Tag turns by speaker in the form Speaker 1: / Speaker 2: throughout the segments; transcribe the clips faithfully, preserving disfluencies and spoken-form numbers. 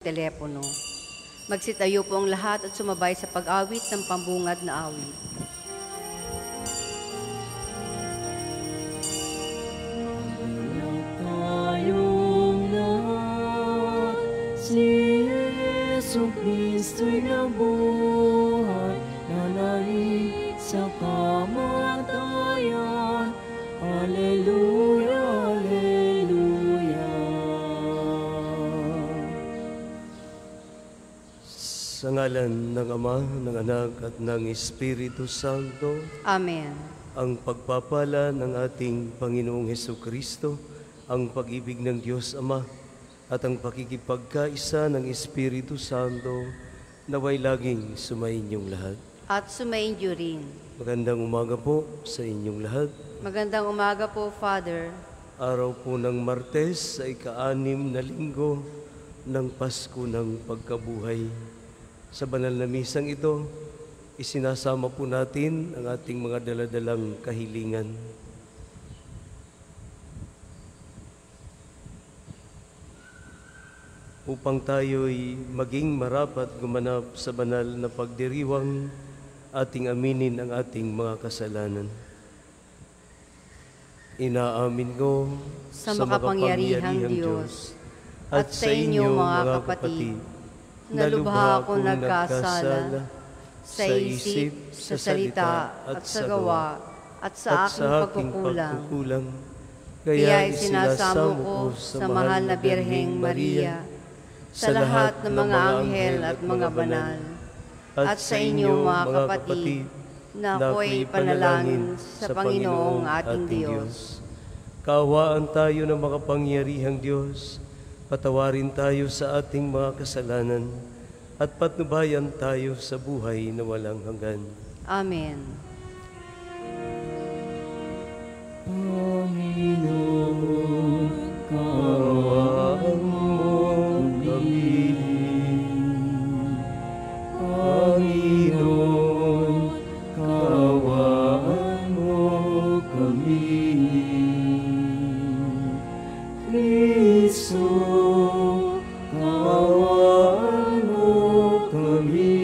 Speaker 1: telepono. Magsitayo po ang lahat at sumabay sa pag-awit ng pambungad na awit.
Speaker 2: Tayong lahat, si Yesu Kristo'y nabuhay, nanalig sa kamatayan. Alleluia, Alleluia.
Speaker 3: Sa ngalan ng Ama, ng Anak at ng Espiritu Santo.
Speaker 1: Amen.
Speaker 3: Ang pagpapala ng ating Panginoong Hesukristo, ang pag-ibig ng Diyos Ama, at ang pakikipagkaisa ng Espiritu Santo, naway laging sumainyong lahat.
Speaker 1: At sumainyo rin.
Speaker 3: Magandang umaga po sa inyong lahat.
Speaker 1: Magandang umaga po, Father.
Speaker 3: Araw po ng Martes sa ika-anim na linggo ng Pasko ng Pagkabuhay. Sa banal na misang ito, isinasama po natin ang ating mga daladalang kahilingan. Upang tayo'y maging marapat gumanap sa banal na pagdiriwang, ating aminin ang ating mga kasalanan. Inaamin ko
Speaker 1: Sa makapangyarihang Diyos at sa inyo mga kapatid, na lubha akong nagkasala sa isip, sa salita at sa gawa at sa aking pagkukulang. Kaya isinasamo ko sa mahal na Birheng Maria, sa lahat ng mga anghel at mga banal, at sa inyo mga kapatid, na ako'y panalangin sa Panginoong ating Diyos.
Speaker 3: Kaawaan tayo ng makapangyarihang Diyos, patawarin tayo sa ating mga kasalanan, at patnubayan tayo sa buhay na walang hanggan.
Speaker 1: Amen.
Speaker 2: Panginoon, kaawaan mo kami. Panginoon, kaawaan mo kami. Kristo, kaawaan mo kami.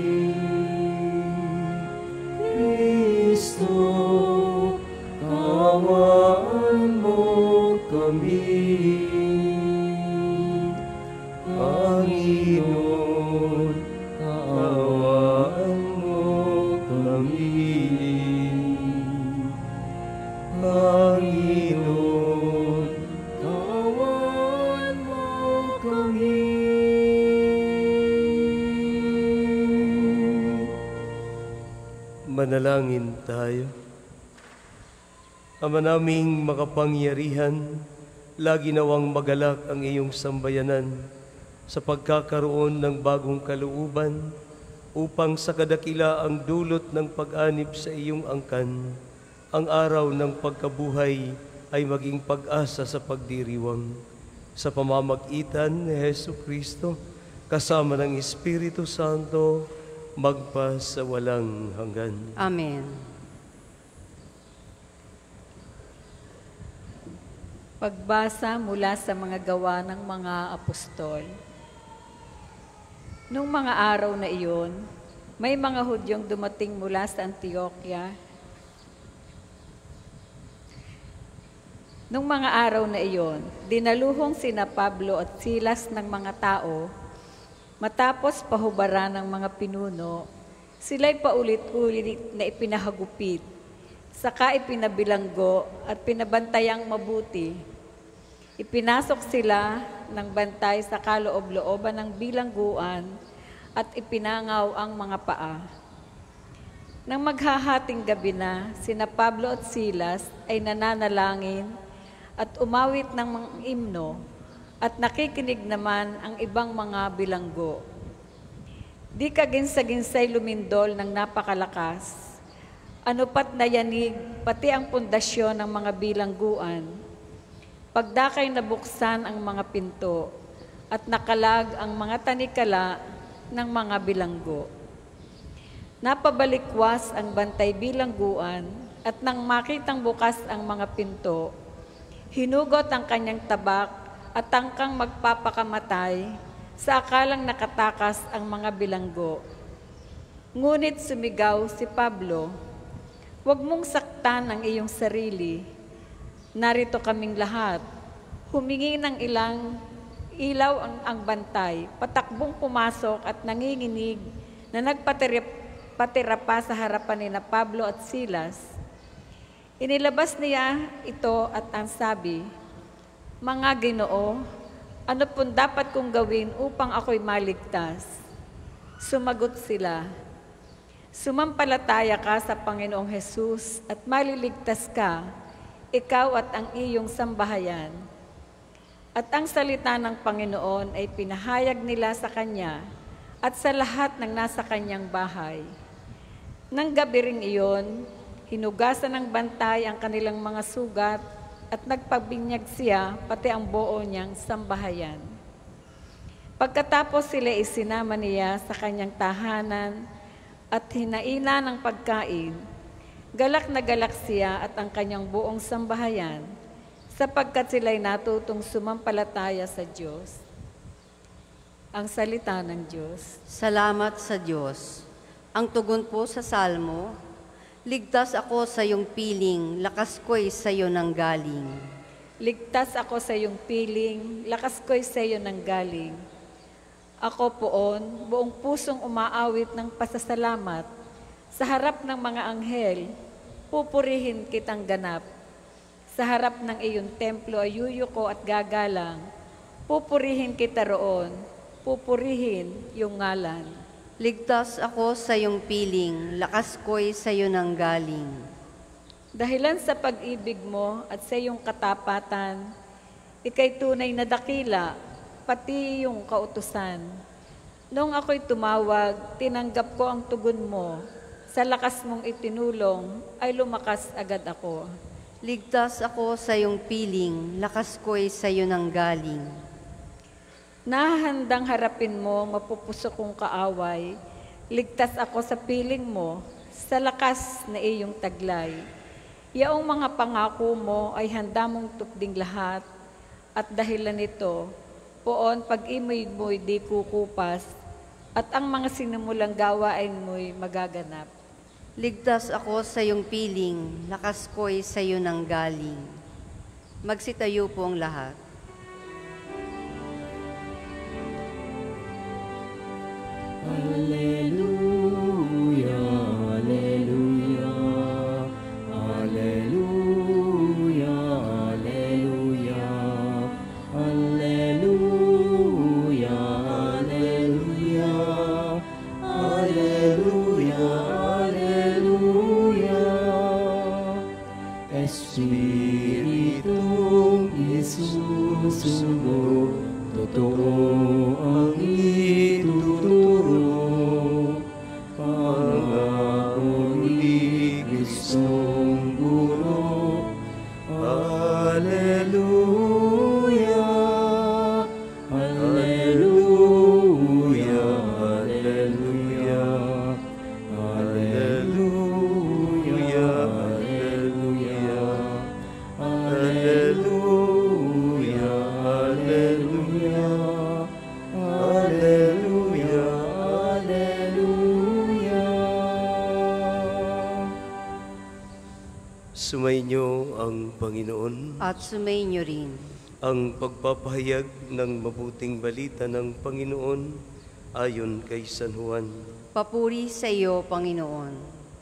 Speaker 2: Kristo, kaawaan mo kami. Panginoon, kaawaan mo kami. Panginoon, kaawaan mo kami.
Speaker 3: Manalangin tayo. Ama naming makapangyarihan, lagi nawang magalak ang iyong sambayanan sa pagkakaroon ng bagong kalooban upang sa kadakila ang dulot ng pag-anib sa iyong angkan, ang araw ng pagkabuhay ay maging pag-asa sa pagdiriwang. Sa pamamagitan ni Hesukristo, kasama ng Espiritu Santo, magpa sa walang hanggan.
Speaker 1: Amen.
Speaker 4: Pagbasa mula sa mga gawa ng mga apostol. Nung mga araw na iyon, may mga Hudyong dumating mula sa Antioquia. Nung mga araw na iyon, dinaluhong sina Pablo at Silas ng mga tao. Matapos pahubaran ng mga pinuno, sila'y paulit-ulit na ipinahagupit, saka ipinabilanggo at pinabantayang mabuti. Ipinasok sila ng bantay sa kaloob-looban ng bilangguan at ipinangaw ang mga paa. Nang maghahating gabi na, sina Pablo at Silas ay nananalangin at umawit ng mga imno at nakikinig naman ang ibang mga bilanggo. Di kaginsa-ginsay lumindol ng napakalakas. Ano pat nayanig, pati ang pundasyon ng mga bilangguan. Pagdakay nabuksan ang mga pinto at nakalag ang mga tanikala ng mga bilanggo. Napabalikwas ang bantay bilangguan at nang makitang bukas ang mga pinto, hinugot ang kanyang tabak at tangkang magpapakamatay, sa akalang nakatakas ang mga bilanggo. Ngunit sumigaw si Pablo, "Huwag mong saktan ang iyong sarili. Narito kaming lahat." Humingi ng ilang ilaw ang, ang bantay, patakbong pumasok at nanginginig na nagpatira pa sa harapan ni na Pablo at Silas. Inilabas niya ito at ang sabi, "Mga Ginoo, ano pong dapat kong gawin upang ako'y maligtas?" Sumagot sila, "Sumampalataya ka sa Panginoong Hesus at maliligtas ka, ikaw at ang iyong sambahayan." At ang salita ng Panginoon ay pinahayag nila sa kanya at sa lahat ng nasa kanyang bahay. Nang gabi ring iyon, hinugasan ng bantay ang kanilang mga sugat at nagpabinyag siya pati ang buo niyang sambahayan. Pagkatapos sila isinama niya sa kanyang tahanan at hinaina ng pagkain, galak na galak siya at ang kanyang buong sambahayan, sapagkat sila'y natutong sumampalataya sa Diyos. Ang salita ng Diyos.
Speaker 1: Salamat sa Diyos. Ang tugon po sa Salmo, "Ligtas ako sa iyong piling, lakas ko'y sa iyo nang galing."
Speaker 4: Ligtas ako sa iyong piling, lakas ko'y sa iyo nang galing. Ako poon, buong pusong umaawit ng pasasalamat, sa harap ng mga anghel, pupurihin kitang ganap. Sa harap ng iyong templo ay yuyuko at gagalang, pupurihin kita roon, pupurihin yung ngalan.
Speaker 1: Ligtas ako sa iyong piling, lakas ko'y sa iyo nang galing.
Speaker 4: Dahilan sa pag-ibig mo at sa iyong katapatan, ika'y tunay na dakila, pati iyong kautusan. Noong ako'y tumawag, tinanggap ko ang tugon mo. Sa lakas mong itinulong, ay lumakas agad ako.
Speaker 1: Ligtas ako sa iyong piling, lakas ko'y sa iyo nang galing.
Speaker 4: Nahahandang harapin mo, mapupusok kong kaaway. Ligtas ako sa piling mo, sa lakas na iyong taglay. Yaong mga pangako mo ay handa mong tukding lahat, at dahilan nito, poon pag-imoy mo'y di kukupas, at ang mga sinimulang gawain mo'y magaganap.
Speaker 1: Ligtas ako sa iyong piling, lakas ko'y sa iyo nang galing. Magsitayo po ang lahat.
Speaker 2: Alleluia, alleluia, alleluia, alleluia, alleluia, alleluia, alleluia, alleluia. Espiritong isusugo, totoo ang ituturo, pangakong di gustong guro. Alleluia, alleluia, alleluia, alleluia, alleluia, alleluia, alleluia, alleluia, alleluia.
Speaker 3: Sumainyo ang Panginoon.
Speaker 1: At sumainyo rin.
Speaker 3: Ang pagpapahayag ng mabuting balita ng Panginoon ayon kay San Juan.
Speaker 1: Papuri sa iyo, Panginoon.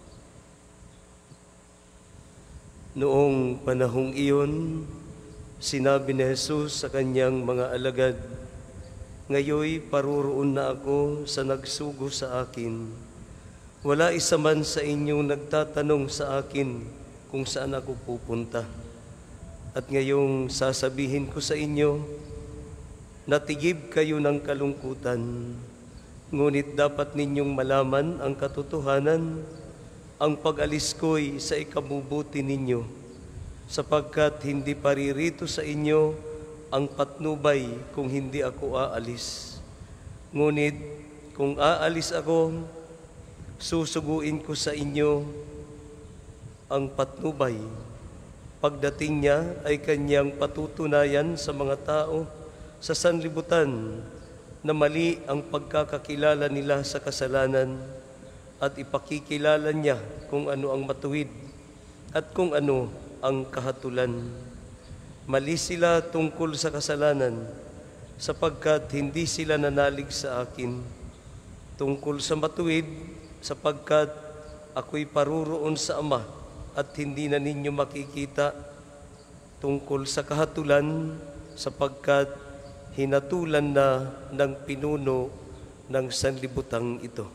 Speaker 3: Noong panahong iyon, sinabi ni Jesus sa kanyang mga alagad, "Ngayoy paroroon na ako sa nagsugo sa akin. Wala isa man sa inyong nagtatanong sa akin kung saan ako pupunta. At ngayong sasabihin ko sa inyo, natigib kayo ng kalungkutan, ngunit dapat ninyong malaman ang katotohanan, ang pag-alis ko'y sa ikabubuti ninyo, sapagkat hindi paririto sa inyo ang patnubay kung hindi ako aalis. Ngunit kung aalis ako, susuguin ko sa inyo ang patnubay. Pagdating niya ay kanyang patutunayan sa mga tao sa sanlibutan na mali ang pagkakakilala nila sa kasalanan at ipakikilala niya kung ano ang matuwid at kung ano ang kahatulan. Mali sila tungkol sa kasalanan sapagkat hindi sila nanalig sa akin. Tungkol sa matuwid sapagkat ako'y paruroon sa Ama at hindi na ninyo makikita. Tungkol sa kahatulan sapagkat hinatulan na ng pinuno ng sanlibutang ito.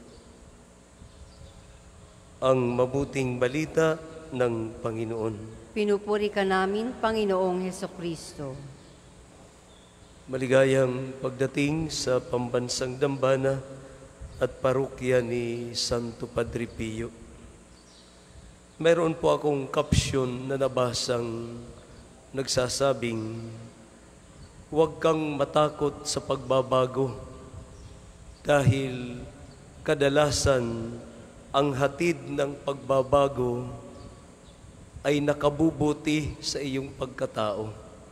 Speaker 3: Ang mabuting balita ng Panginoon.
Speaker 1: Pinupuri ka namin, Panginoong Hesukristo.
Speaker 3: Maligayang pagdating sa pambansang dambana at parokya ni Santo Padre Pio. Meron po akong kapsyon na nabasang nagsasabing, huwag kang matakot sa pagbabago dahil kadalasan ang hatid ng pagbabago ay nakabubuti sa iyong pagkatao.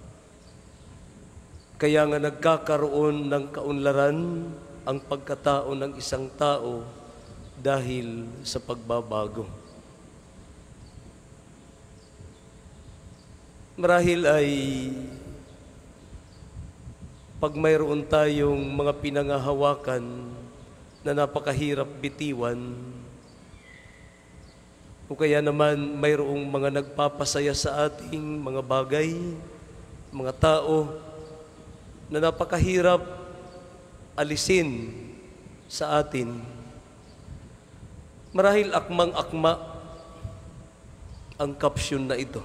Speaker 3: Kaya nga nagkakaroon ng kaunlaran ang pagkatao ng isang tao dahil sa pagbabago. Marahil ay pag mayroon tayong mga pinangahawakan na napakahirap bitiwan, o kaya naman mayroong mga nagpapasaya sa ating mga bagay, mga tao, na napakahirap alisin sa atin. Marahil akmang-akma ang kapsyon na ito.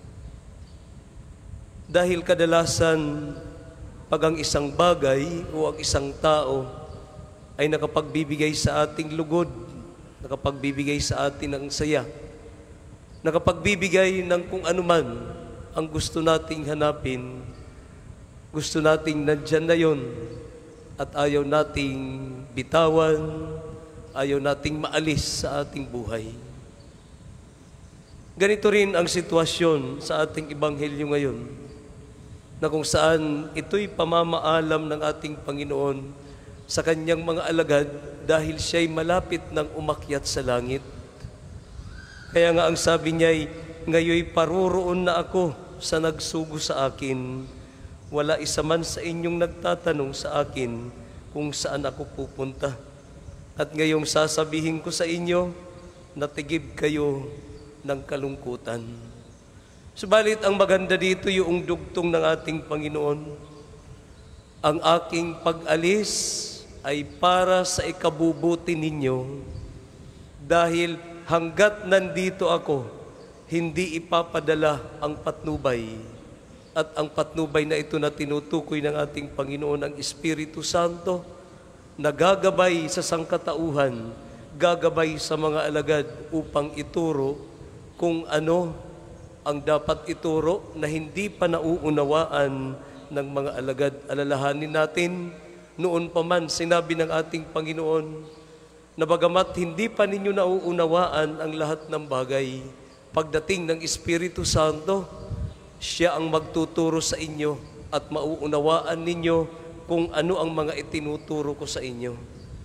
Speaker 3: Dahil kadalasan, pag ang isang bagay o ang isang tao ay nakapagbibigay sa ating lugod, nakapagbibigay sa atin ng saya, nakapagbibigay ng kung anuman ang gusto nating hanapin, gusto nating nandyan na yun, at ayaw nating bitawan, ayaw nating maalis sa ating buhay. Ganito rin ang sitwasyon sa ating ebanghelyo ngayon, na kung saan ito'y pamamaalam ng ating Panginoon sa kanyang mga alagad dahil siya'y malapit ng umakyat sa langit. Kaya nga ang sabi niya'y, ngayoy paruroon na ako sa nagsugo sa akin. Wala isa man sa inyong nagtatanong sa akin kung saan ako pupunta. At ngayong sasabihin ko sa inyo, natigib kayo ng kalungkutan. Subalit ang maganda dito yung dugtong ng ating Panginoon. Ang aking pag-alis ay para sa ikabubuti ninyo, dahil hanggat nandito ako, hindi ipapadala ang patnubay. At ang patnubay na ito na tinutukoy ng ating Panginoon, ang Espiritu Santo, na gagabay sa sangkatauhan, gagabay sa mga alagad upang ituro kung ano ang dapat ituro na hindi pa nauunawaan ng mga alagad. Alalahanin natin, noon pa man sinabi ng ating Panginoon na bagamat hindi pa ninyo nauunawaan ang lahat ng bagay, pagdating ng Espiritu Santo, siya ang magtuturo sa inyo at mauunawaan ninyo kung ano ang mga itinuturo ko sa inyo.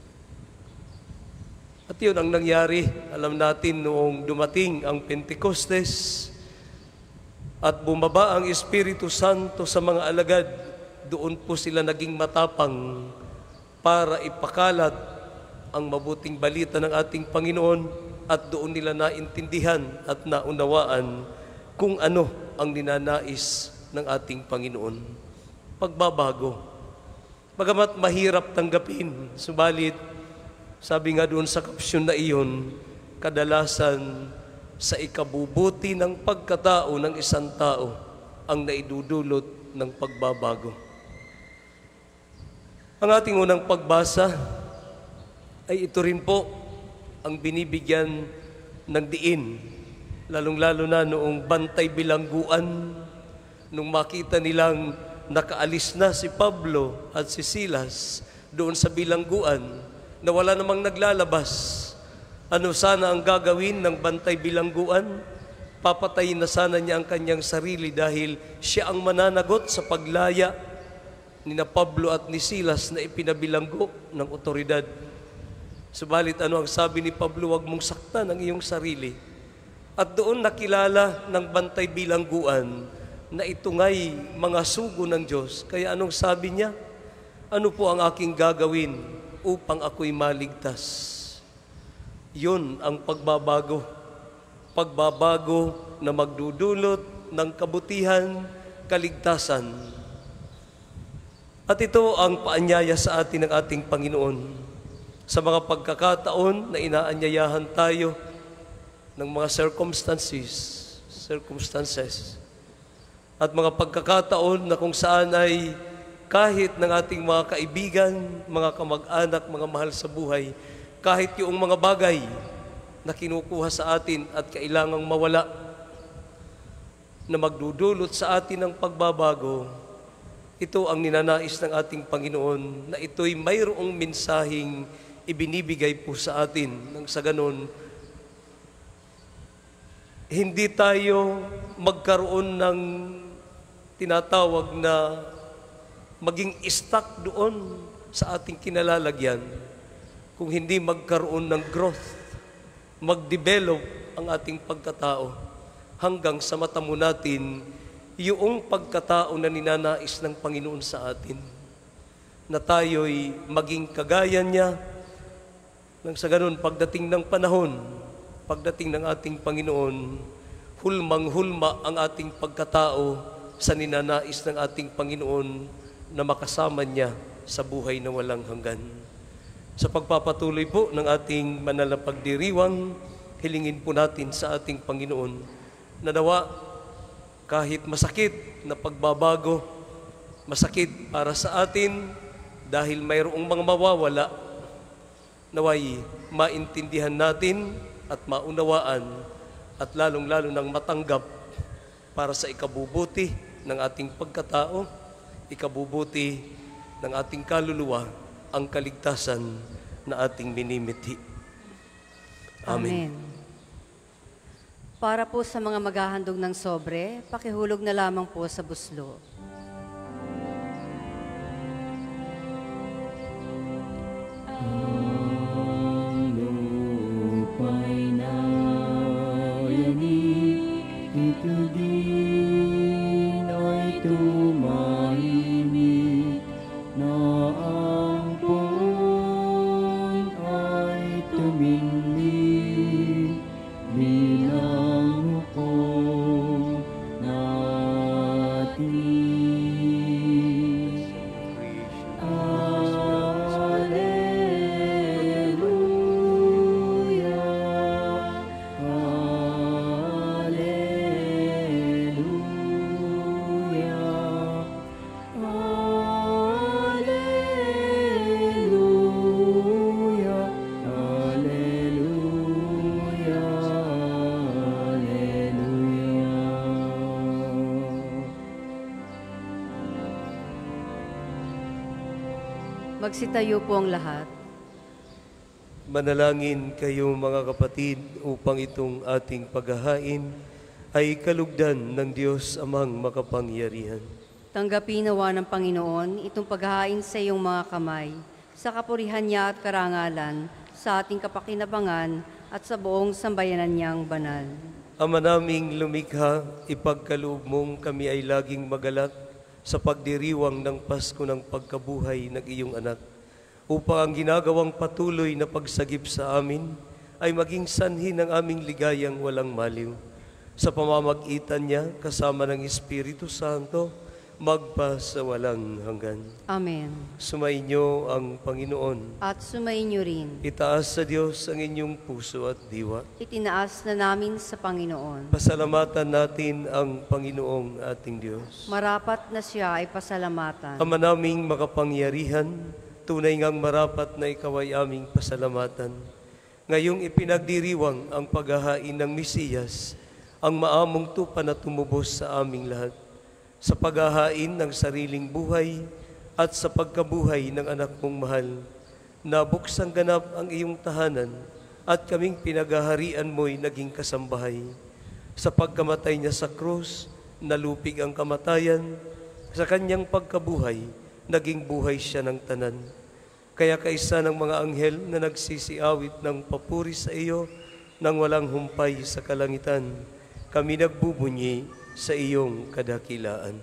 Speaker 3: At yun ang nangyari. Alam natin noong dumating ang Pentecostes at bumaba ang Espiritu Santo sa mga alagad, doon po sila naging matapang para ipakalat ang mabuting balita ng ating Panginoon, at doon nila naintindihan at naunawaan kung ano ang ninanais ng ating Panginoon. Pagbabago. Bagamat mahirap tanggapin, subalit sabi nga doon sa kapsyon na iyon, kadalasan sa ikabubuti ng pagkatao ng isang tao ang naidudulot ng pagbabago. Ang ating unang pagbasa ay ito rin po ang binibigyan ng diin, lalong-lalo na noong bantay bilangguan, nung makita nilang nakaalis na si Pablo at si Silas doon sa bilangguan na wala namang naglalabas. Ano sana ang gagawin ng bantay bilangguan? Papatayin na sana niya ang kanyang sarili dahil siya ang mananagot sa paglaya ni na Pablo at ni Silas na ipinabilanggo ng otoridad. Subalit ano ang sabi ni Pablo, huwag mong saktan ang iyong sarili. At doon nakilala ng bantay bilangguan na ito nga'y mga sugo ng Diyos. Kaya anong sabi niya? Ano po ang aking gagawin upang ako'y maligtas? Yun ang pagbabago. Pagbabago na magdudulot ng kabutihan, kaligtasan. At ito ang paanyaya sa atin ng ating Panginoon. Sa mga pagkakataon na inaanyayahan tayo ng mga circumstances, circumstances, at mga pagkakataon na kung saan ay kahit ng ating mga kaibigan, mga kamag-anak, mga mahal sa buhay, kahit yung mga bagay na kinukuha sa atin at kailangang mawala, na magdudulot sa atin ng pagbabago, ito ang ninanais ng ating Panginoon na ito'y mayroong mensaheng ibinibigay po sa atin. Nang sa ganon, hindi tayo magkaroon ng tinatawag na maging stuck doon sa ating kinalalagyan, kung hindi magkaroon ng growth, mag-develop ang ating pagkatao hanggang sa matamo natin yung pagkatao na ninanais ng Panginoon sa atin, na tayo'y maging kagaya niya. Nang sa ganun, pagdating ng panahon, pagdating ng ating Panginoon, hulmang-hulma ang ating pagkatao sa ninanais ng ating Panginoon na makasama niya sa buhay na walang hanggan. Sa pagpapatuloy po ng ating banal na pagdiriwang, hilingin po natin sa ating Panginoon na nawa kahit masakit na pagbabago, masakit para sa atin dahil mayroong mga mawawala, naway maintindihan natin at maunawaan at lalong-lalo nang matanggap para sa ikabubuti ng ating pagkatao, ikabubuti ng ating kaluluwa, ang kaligtasan na ating minimithi. Amen.
Speaker 1: Amen. Para po sa mga maghahandog ng sobre, pakihulog na lamang po sa buslo.
Speaker 2: Ito din ay tumahimik na ang poon ay tumingin bilang hukom natin.
Speaker 1: Magsitayo po ang lahat.
Speaker 3: Manalangin kayo mga kapatid upang itong ating paghahain ay kalugdan ng Diyos amang makapangyarihan.
Speaker 1: Tanggapin nawa ng Panginoon itong paghahain sa iyong mga kamay, sa kapurihan niya at karangalan, sa ating kapakinabangan at sa buong sambayanan niyang banal.
Speaker 3: Ama naming lumikha, ipagkaloob mong kami ay laging magalak sa pagdiriwang ng Pasko ng pagkabuhay ng iyong anak, upang ang ginagawang patuloy na pagsagip sa amin ay maging sanhi ng aming ligayang walang maliw. Sa pamamagitan niya, kasama ng Espiritu Santo, magpa sa walang hanggan.
Speaker 1: Amen.
Speaker 3: Sumainyo ang Panginoon.
Speaker 1: At sumainyo rin.
Speaker 3: Itaas sa Diyos ang inyong puso at diwa.
Speaker 1: Itinaas na namin sa Panginoon.
Speaker 3: Pasalamatan natin ang Panginoong ating Diyos.
Speaker 1: Marapat na siya ay pasalamatan.
Speaker 3: Ama naming makapangyarihan, tunay ngang marapat na ikaw ay aming pasalamatan. Ngayong ipinagdiriwang ang paghahain ng Mesiyas, ang maamong tupa na tumubos sa aming lahat, sa paghahain ng sariling buhay at sa pagkabuhay ng anak mong mahal, na buksang ganap ang iyong tahanan at kaming pinaghaharian mo'y naging kasambahay. Sa pagkamatay niya sa krus, nalupig ang kamatayan, sa kanyang pagkabuhay, naging buhay siya ng tanan. Kaya kaisa ng mga anghel na nagsisiawit ng papuri sa iyo nang walang humpay sa kalangitan, kami nagbubunyi sa iyong kadakilaan.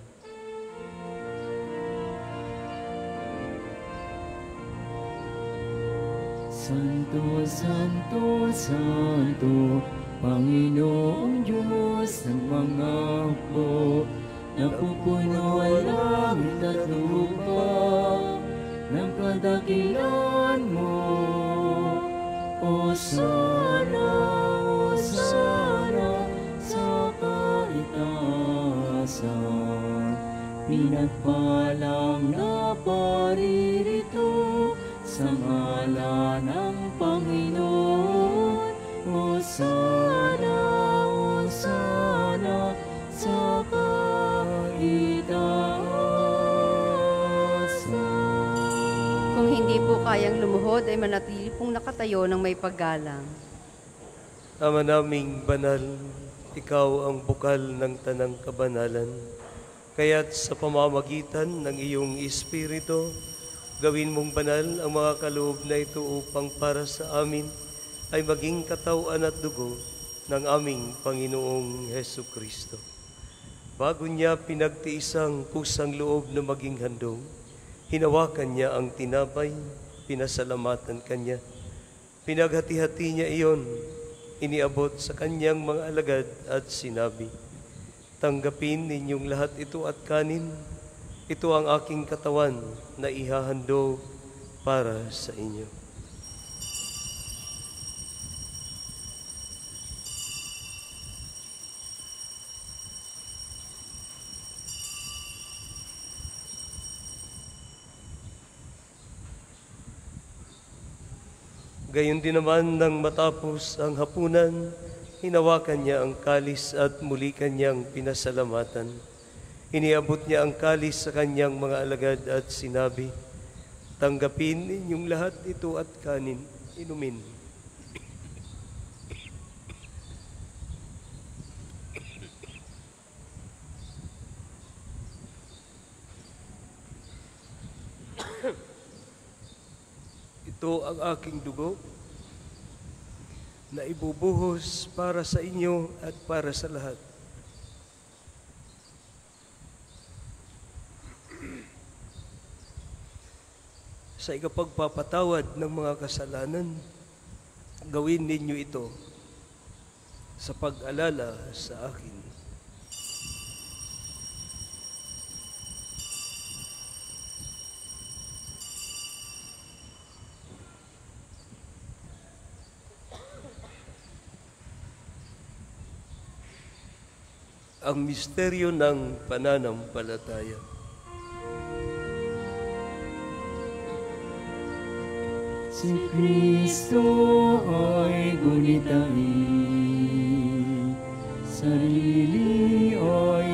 Speaker 2: Santo, Santo, Santo, Panginoong Diyos ng mga hukbo, napupuno ang langit at lupa ng kadakilan mo. Hosana, Hosana sa kaitaasan, pinagpalang na paririto sa ngalan ng Panginoon. Hosana, Hosana sa kaitaasan.
Speaker 1: Kung hindi po kayang lumuhod, ay manatili pong nakatayo ng may paggalang.
Speaker 3: Ama naming banal, ikaw ang bukal ng tanang kabanalan. Kaya't sa pamamagitan ng iyong Espiritu, gawin mong banal ang mga kaloob na ito upang para sa amin ay maging katawan at dugo ng aming Panginoong Hesukristo. Bago niya pinagtiisang kusang loob na maging handog, hinawakan niya ang tinapay, pinasalamatan kanya. Pinaghati-hati niya iyon, iniabot sa kanyang mga alagad at sinabi, "Tanggapin ninyong lahat ito at kanin. Ito ang aking katawan na ihahandog para sa inyo." Gayon din naman nang matapos ang hapunan, hinawakan niya ang kalis at muli kanyang pinasalamatan. Iniabot niya ang kalis sa kanyang mga alagad at sinabi, "Tanggapin ninyong lahat ito at kanin, inumin. Ito ang aking dugo na ibubuhos para sa inyo at para sa lahat. Sa ikapagpapatawad ng mga kasalanan, gawin ninyo ito sa pag-alala sa akin." Ang misteryo ng pananampalataya.
Speaker 2: Si Kristo ay gunitain, sarili ay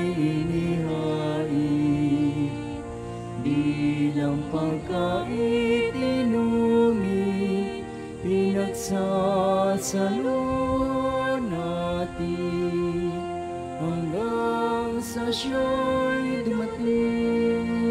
Speaker 2: inihain, bilang pagkait inumin, pinagsasalo natin, hanggang sa siya'y dumating.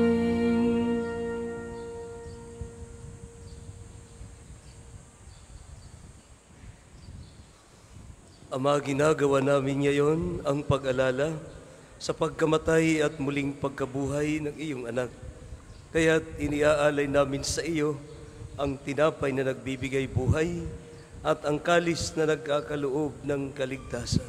Speaker 3: Ama, ginagawa namin ngayon ang pag-alala sa pagkamatay at muling pagkabuhay ng iyong anak. Kaya't iniaalay namin sa iyo ang tinapay na nagbibigay buhay at ang kalis na nagkakaloob ng kaligtasan.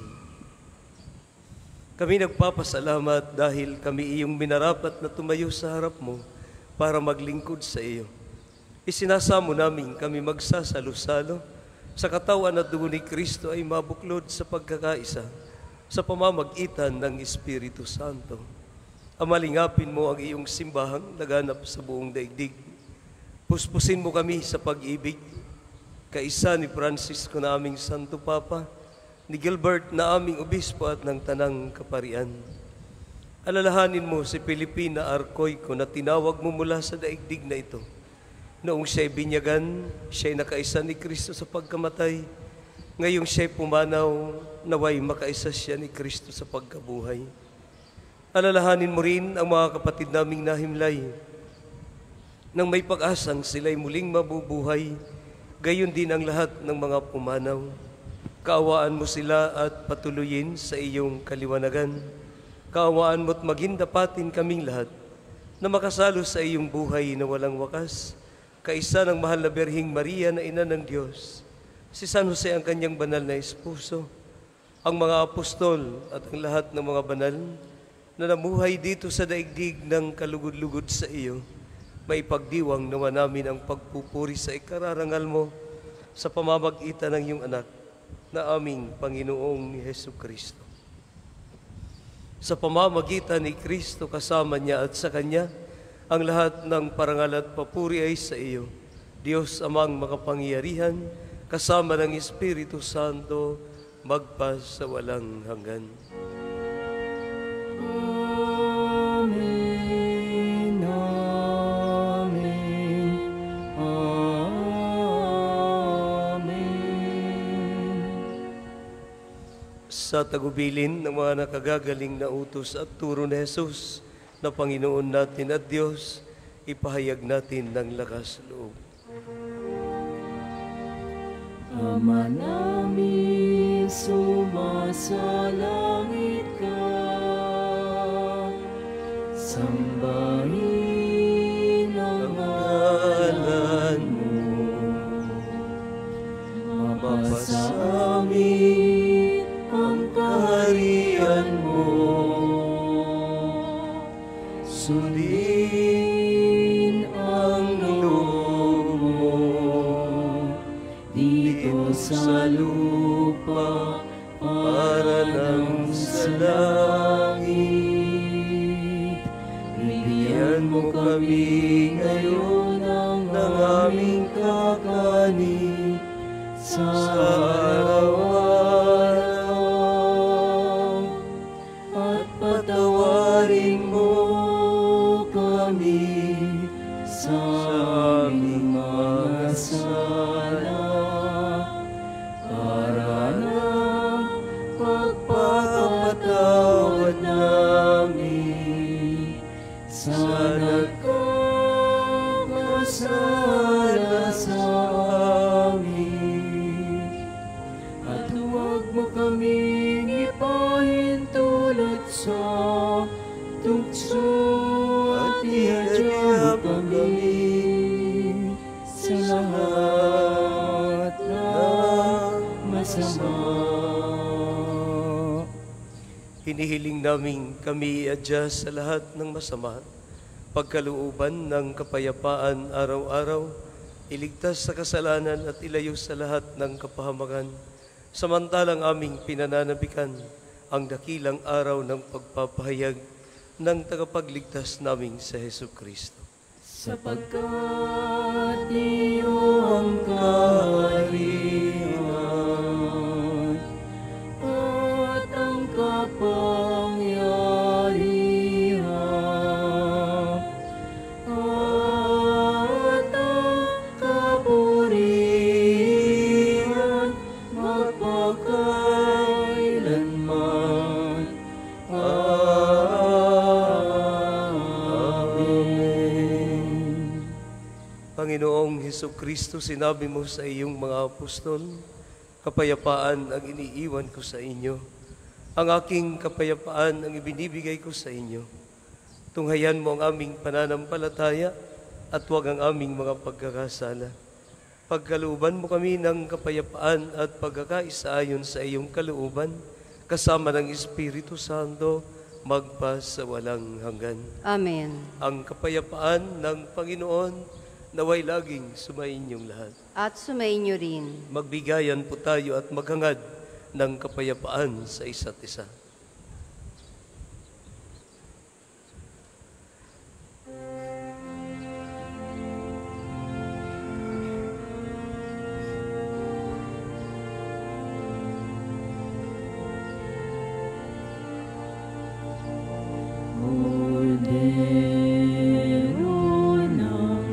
Speaker 3: Kami nagpapasalamat dahil kami iyong minarapat na tumayo sa harap mo para maglingkod sa iyo. Isinasamo namin kami magsasalo-salo sa katawan at dugo ni Kristo ay mabuklod sa pagkakaisa sa pamamagitan ng Espiritu Santo. Amalingapin mo ang iyong simbahang laganap sa buong daigdig. Puspusin mo kami sa pag-ibig, kaisa ni Francisco na aming Santo Papa, ni Gilbert na aming obispo at ng Tanang Kaparian. Alalahanin mo si Pilipina Arcoico na tinawag mo mula sa daigdig na ito. Noong siya'y binyagan, siya'y nakaisa ni Kristo sa pagkamatay. Ngayong siya'y pumanaw, naway makaisa siya ni Kristo sa pagkabuhay. Alalahanin mo rin ang mga kapatid naming nahimlay nang may pag-asang sila'y muling mabubuhay, gayon din ang lahat ng mga pumanaw. Kaawaan mo sila at patuloyin sa iyong kaliwanagan. Kaawaan mo't maging dapatin kaming lahat na makasalo sa iyong buhay na walang wakas, kaisa ng mahal na Birheng Maria na Ina ng Diyos, si San Jose ang kanyang banal na esposo, ang mga apostol at ang lahat ng mga banal na namuhay dito sa daigdig ng kalugod-lugod sa iyo, maipagdiwang nawa namin ang pagpupuri sa ikararangal mo sa pamamagitan ng iyong anak na aming Panginoong Hesukristo. Sa pamamagitan ni Kristo kasama niya at sa Kanya, ang lahat ng parangal at papuri ay sa iyo, Diyos amang makapangyarihan, kasama ng Espiritu Santo, magpas sa walang hanggan.
Speaker 2: Amen, amen, amen.
Speaker 3: Sa tagubilin ng mga nakagagaling na utos at turo ni Jesus na Panginoon natin at Diyos, ipahayag natin ng lakas loob.
Speaker 2: Ama namin, sumasalangit ka, sambahin ang ngalan mo, mapasa amin ang kaharian mo, sundin ang loob mo dito sa lupa para nang sa langit. Bigyan mo kami ngayon ng aming kakanin sa araw-araw, at patawarin mo kami sa aming mga sala, para ng pagpapatawad namin sa nagkakasala sa amin. At huwag mo kaming ipahintulot sa tukso, at ihadya mo kami sa lahat ng masama.
Speaker 3: Hinihiling namin kami iadya sa lahat ng masama, pagkalooban ng kapayapaan araw-araw, iligtas sa kasalanan at ilayo sa lahat ng kapahamakan, samantalang aming pinananabikan ang dakilang araw ng pagpapahayag ng tagapagligtas naming sa Hesukristo.
Speaker 2: Sapagkat iyo ang kaharian at ang kapangyarihan at ang kapurihan magpakailanman. Amen.
Speaker 3: Panginoong Hesukristo, sinabi mo sa iyong mga apostol, kapayapaan ang iniiwan ko sa inyo. Ang aking kapayapaan ang ibinibigay ko sa inyo. Tunghayan mo ang aming pananampalataya at huwag ang aming mga pagkakasala. Pagkalooban mo kami ng kapayapaan at pagkakaisa ayon sa iyong kalooban, kasama ng Espiritu Santo, magpas sa walang hanggan.
Speaker 1: Amen.
Speaker 3: Ang kapayapaan ng Panginoon naway laging sumainyong lahat.
Speaker 1: At sumainyo rin.
Speaker 3: Magbigayan po tayo at maghangad ng kapayapaan sa isa't isa.
Speaker 2: Kordero ng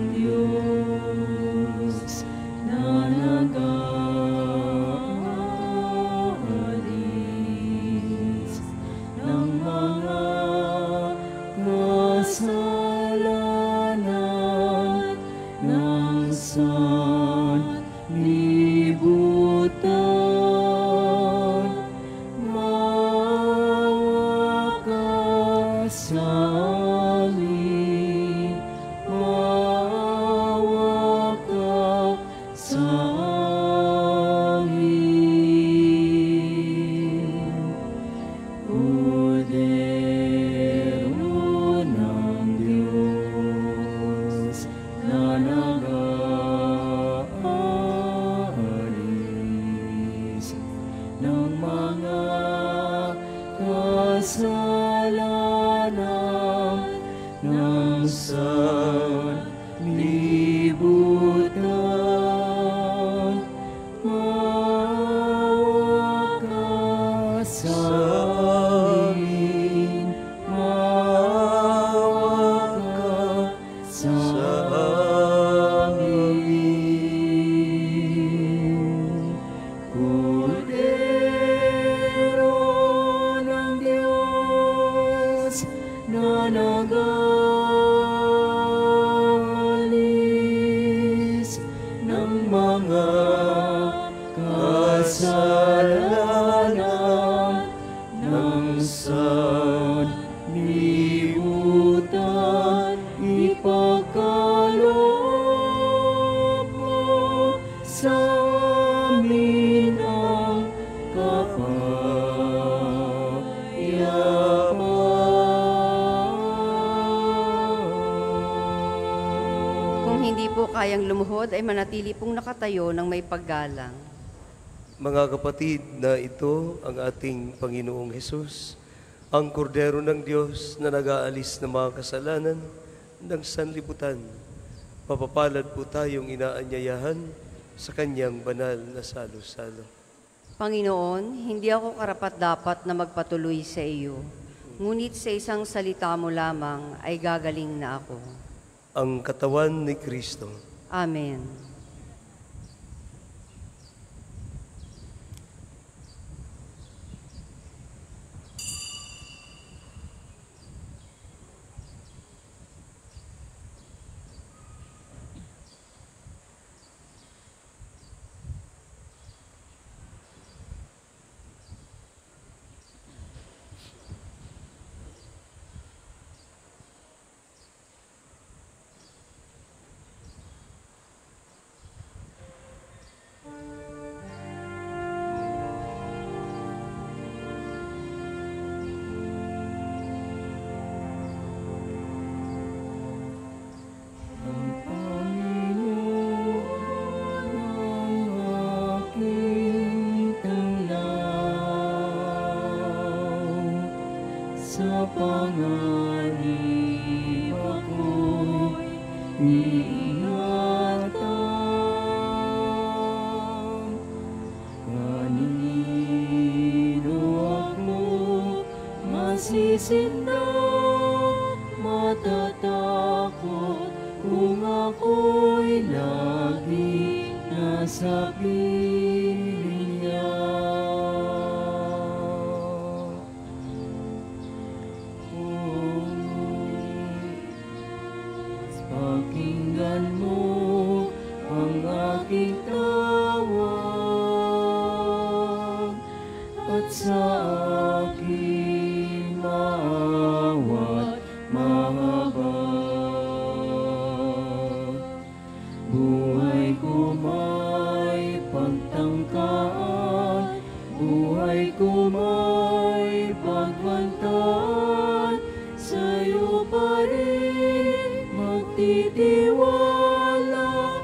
Speaker 2: Diyos na nag-aalis
Speaker 1: makayang lumuhod ay manatili pong nakatayo ng may paggalang.
Speaker 3: Mga kapatid, na ito ang ating Panginoong Hesus, ang kordero ng Diyos na nag-aalis ng mga kasalanan ng sanlibutan. Mapapalad po tayong inaanyayahan sa kanyang banal na salo-salo.
Speaker 1: Panginoon, hindi ako karapat-dapat na magpatuloy sa iyo, ngunit sa isang salita mo lamang ay gagaling na ako.
Speaker 3: Ang katawan ni Kristo.
Speaker 1: Amen.
Speaker 2: Sa panganib ako'y iingatan. Kanino ako masisindang, matatakot kung ako'y lagi nasa piling niya. Pakinggan mo ang aking tawag at sa aking maawat mahabag. Buhay ko may pagtangkaan, buhay ko may pagbantaan, sa'yo pa rin magtitiwala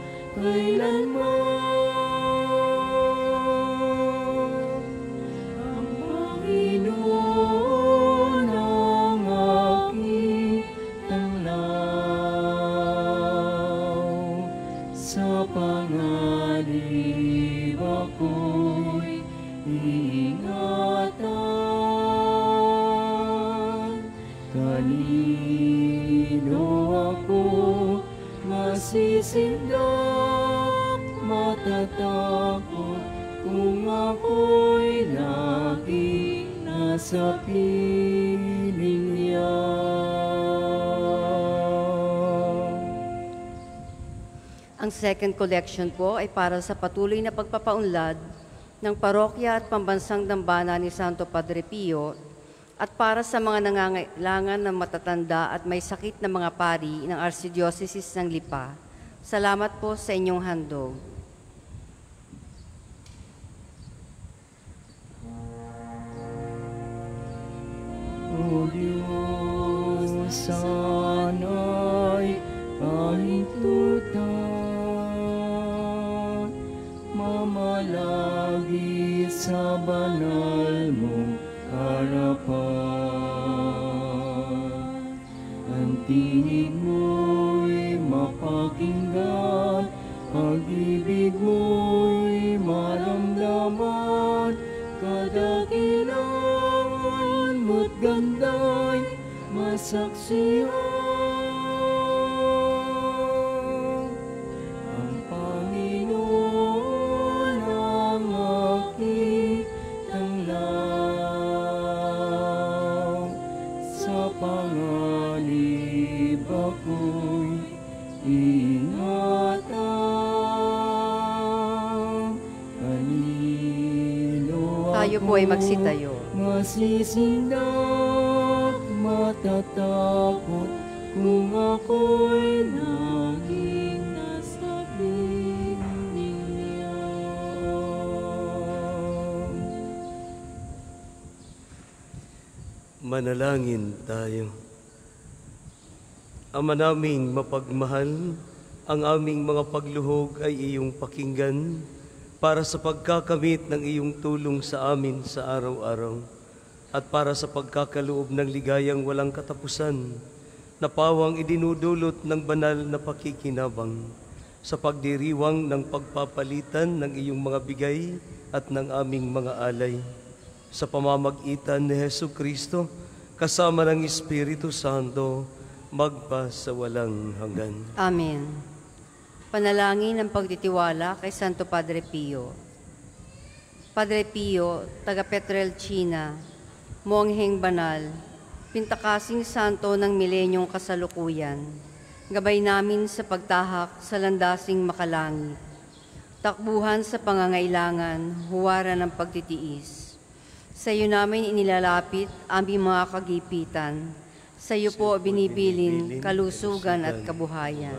Speaker 2: kailanman. Ang Panginoon ang aking tanglaw, sa panganib ako'y iingatan. Kanino ako masisindak, matatakot kung ako'y lagi nasa piling niya.
Speaker 1: Ang second collection po ay para sa patuloy na pagpapaunlad ng parokya at pambansang dambana ni Santo Padre Pio at para sa mga nangangailangan ng matatanda at may sakit na mga pari ng Archdiocese ng Lipa. Salamat po sa inyong handog.
Speaker 2: O Diyos, sana'y pahintutan, mamalagi sa banal mong harapan. Ang tinig mo'y mapakinggan, pag-ibig mo'y maramdaman, kadakilaan mo't ganda'y masaksihan. Ang Panginoon ang aking tanglaw, sa panganib ako'y ingatan. Kanino
Speaker 1: Tayo po ay magsitayo.
Speaker 2: masisindak, matatakot kung ako'y laging nasa piling niya.
Speaker 3: Manalangin tayo. Ama naming mapagmahal, ang aming mga pagluhog ay iyong pakinggan para sa pagkakamit ng iyong tulong sa amin sa araw-araw at para sa pagkakaloob ng ligayang walang katapusan na pawang idinudulot ng banal na pakikinabang sa pagdiriwang ng pagpapalitan ng iyong mga bigay at ng aming mga alay. Sa pamamagitan ni Jesucristo, kasama ng Espiritu Santo, magpa sa walang hanggan.
Speaker 1: Amen. Panalangin ng pagtitiwala kay Santo Padre Pio. Padre Pio, taga Petrelcina, mongheng banal, pintakasing santo ng milenyong kasalukuyan, gabay namin sa pagtahak sa landasing makalangit, takbuhan sa pangangailangan, huwaran ng pagtitiis. Sa iyo namin inilalapit aming mga kagipitan, sa iyo po binibilin kalusugan at kabuhayan.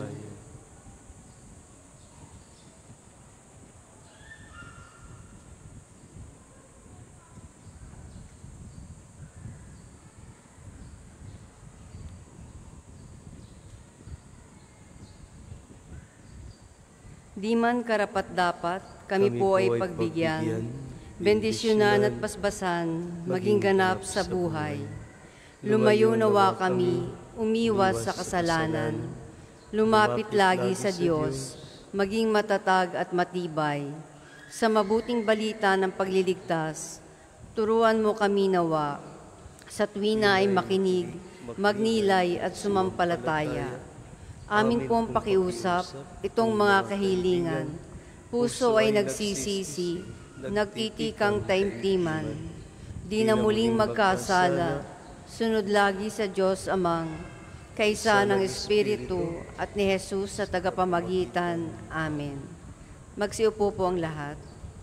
Speaker 1: Di man karapat-dapat, kami, kami po ay pagbigyan, bendisyonan at pasbasan, maging ganap sa buhay. Lumayo nawa kami, umiwas sa kasalanan, lumapit lagi sa Diyos, maging matatag at matibay. Sa mabuting balita ng pagliligtas, turuan mo kami nawa, sa tuwina ay makinig, magnilay at sumampalataya. Amin pong pakiusap, itong mga kahilingan, puso ay nagsisisi, nagtitikang taimtiman, di na muling magkasala, sunod lagi sa Diyos Amang, kaysa ng Espiritu at ni Jesus sa tagapamagitan. Amen. Magsiupo po ang lahat.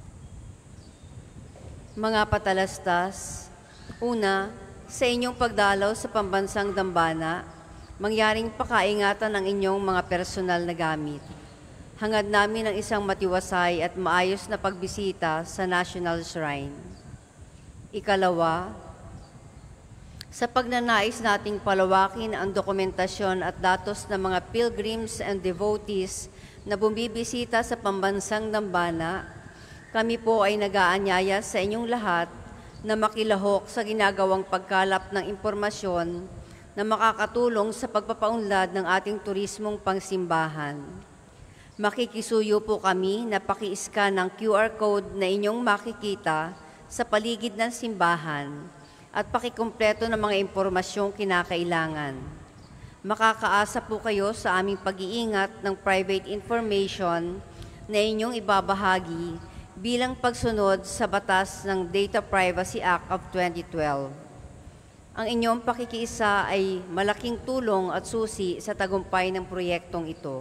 Speaker 1: Mga patalastas, una, sa inyong pagdalaw sa pambansang dambana, mangyaring pakaingatan ang inyong mga personal na gamit. Hangad namin ang isang matiwasay at maayos na pagbisita sa National Shrine. Ikalawa, sa pagnanais nating palawakin ang dokumentasyon at datos ng mga pilgrims and devotees na bumibisita sa pambansang dambana, kami po ay nag-aanyaya sa inyong lahat na makilahok sa ginagawang pagkalap ng impormasyon na makakatulong sa pagpapaunlad ng ating turismong pangsimbahan. Makikisuyo po kami na paki-scan ng Q R code na inyong makikita sa paligid ng simbahan at pakikumpleto ng mga impormasyong kinakailangan. Makakaasa po kayo sa aming pag-iingat ng private information na inyong ibabahagi bilang pagsunod sa batas ng Data Privacy Act of twenty twelve. Ang inyong pakikiisa ay malaking tulong at susi sa tagumpay ng proyektong ito.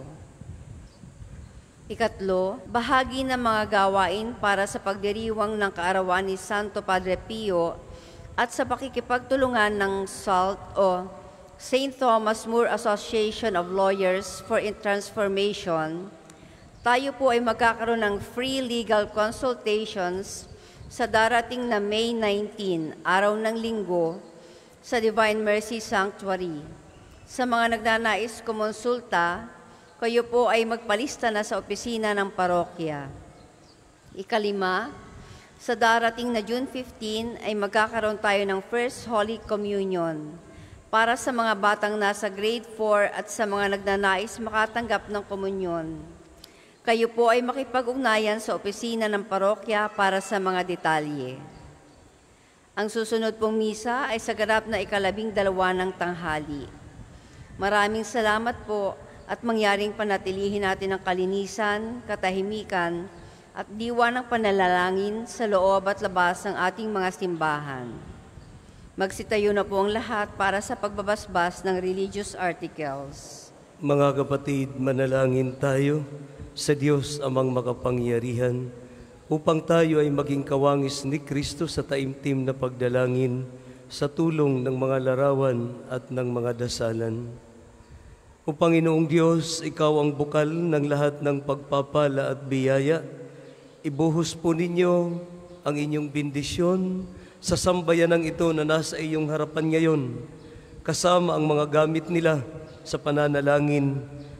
Speaker 1: Ikatlo, bahagi ng mga gawain para sa pagdiriwang ng kaarawan ni Santo Padre Pio at sa pakikipagtulungan ng SALT o Saint Thomas More Association of Lawyers for Transformation, tayo po ay magkakaroon ng free legal consultations sa darating na May nineteenth, araw ng linggo, sa Divine Mercy Sanctuary. Sa mga nagnanais kumonsulta, kayo po ay magpalista na sa opisina ng parokya. Ikalima, sa darating na June fifteenth ay magkakaroon tayo ng First Holy Communion para sa mga batang nasa grade four at sa mga nagnanais makatanggap ng komunyon. Kayo po ay makipag-ugnayan sa opisina ng parokya para sa mga detalye. Ang susunod pong misa ay sa ganap na ikalabing dalawa ng tanghali. Maraming salamat po at mangyaring panatilihin natin ang kalinisan, katahimikan, at diwa ng panalalangin sa loob at labas ng ating mga simbahan. Magsitayo na po ang lahat para sa pagbabasbas ng religious articles.
Speaker 3: Mga kapatid, manalangin tayo sa Diyos amang makapangyarihan upang tayo ay maging kawangis ni Kristo sa taimtim na pagdalangin sa tulong ng mga larawan at ng mga dasalan. O Panginoong Diyos, Ikaw ang bukal ng lahat ng pagpapala at biyaya. Ibuhos po ninyo ang inyong bendisyon sa sambayanang ito na nasa iyong harapan ngayon, kasama ang mga gamit nila sa pananalangin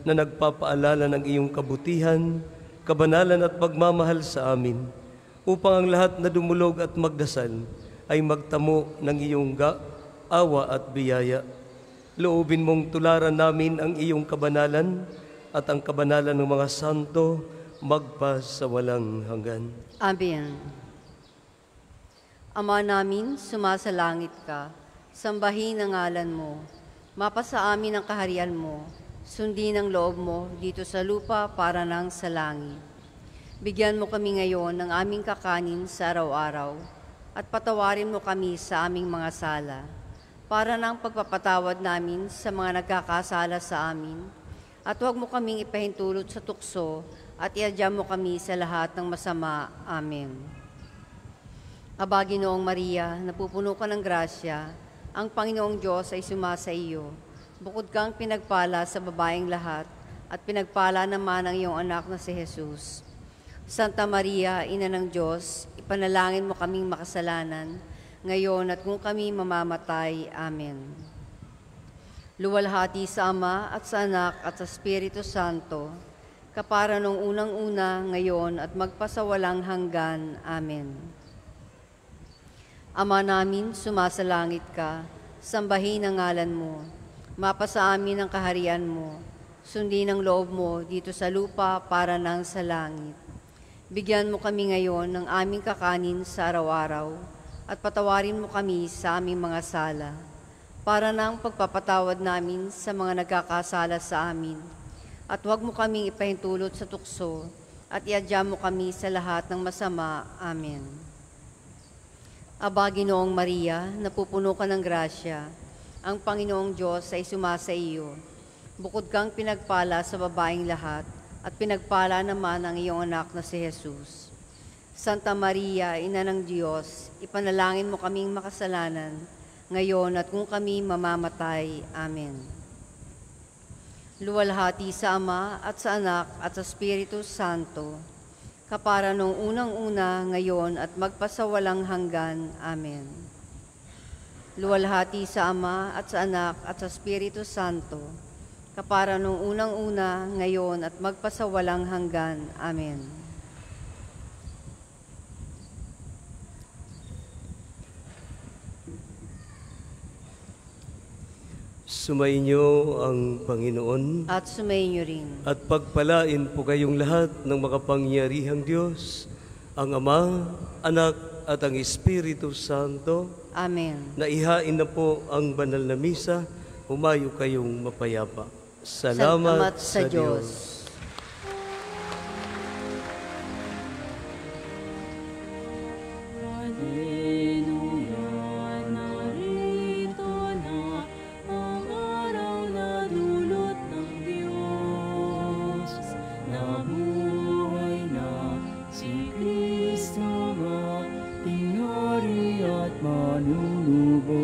Speaker 3: na nagpapaalala ng iyong kabutihan, kabanalan at pagmamahal sa amin, upang ang lahat na dumulog at magdasal ay magtamo ng iyong ga, awa at biyaya. Loobin mong tularan namin ang iyong kabanalan at ang kabanalan ng mga santo magpa sa walang hanggan.
Speaker 1: Amen. Ama namin, sumasalangit ka, sambahin ang ngalan mo, mapasa amin ang kaharian mo, sundin ang loob mo dito sa lupa para nang sa langit. Bigyan mo kami ngayon ng aming kakanin sa araw-araw at patawarin mo kami sa aming mga sala para nang pagpapatawad namin sa mga nagkakasala sa amin at huwag mo kaming ipahintulot sa tukso at iadya mo kami sa lahat ng masama. Amen. Aba, Ginoong Maria, napupuno ka ng grasya, ang Panginoong Diyos ay sumasa iyo. Bukod kang pinagpala sa babaeng lahat, at pinagpala naman ang iyong anak na si Jesus. Santa Maria, Ina ng Diyos, ipanalangin mo kaming makasalanan, ngayon at kung kami mamamatay. Amen. Luwalhati sa Ama at sa Anak at sa Espiritu Santo, kapara nung unang-una, ngayon at magpasawalang hanggan. Amen. Ama namin, sumasalangit ka, sambahin ang ngalan mo, mapasa amin ang kaharian mo, sundin ang loob mo dito sa lupa para nang sa langit. Bigyan mo kami ngayon ng aming kakanin sa araw-araw at patawarin mo kami sa aming mga sala, para nang pagpapatawad namin sa mga nagkakasala sa amin. At huwag mo kaming ipahintulot sa tukso at iadya mo kami sa lahat ng masama. Amen. Aba, Ginoong Maria, napupuno ka ng grasya, ang Panginoong Diyos ay sumasa iyo. Bukod kang pinagpala sa babaeng lahat, at pinagpala naman ang iyong anak na si Jesus. Santa Maria, Ina ng Diyos, ipanalangin mo kaming makasalanan, ngayon at kung kami mamamatay. Amen. Luwalhati sa Ama at sa Anak at sa Espiritu Santo, kapara nung unang-una, ngayon at magpasawalang hanggan. Amen. Luwalhati sa Ama at sa Anak at sa Espiritu Santo, kapara nung unang-una, ngayon at magpasawalang hanggan. Amen.
Speaker 3: Sumainyo ang Panginoon
Speaker 1: At sumainyo rin.
Speaker 3: at pagpalain po kayong lahat ng makapangyarihang Diyos, ang Ama, Anak at ang Espiritu Santo,
Speaker 1: Amen.
Speaker 3: na ihain na po ang banal na misa, humayo kayong mapayapa. Salamat,
Speaker 1: Salamat sa Diyos.
Speaker 2: Hallelujah, narito na ang araw na dulot ng Diyos. Nabuhay na si Kristo, ating hari at manunubos.